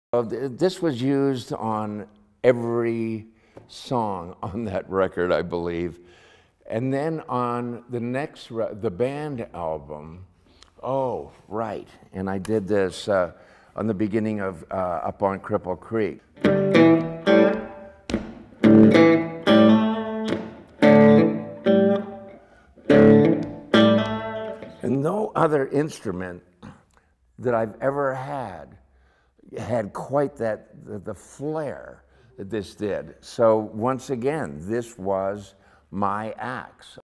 This was used on every song on that record, I believe. And then on the next, the band album, oh, right, and I did this on the beginning of Up on Cripple Creek. And no other instrument that I've ever had quite the flair that this did. So once again, this was my axe.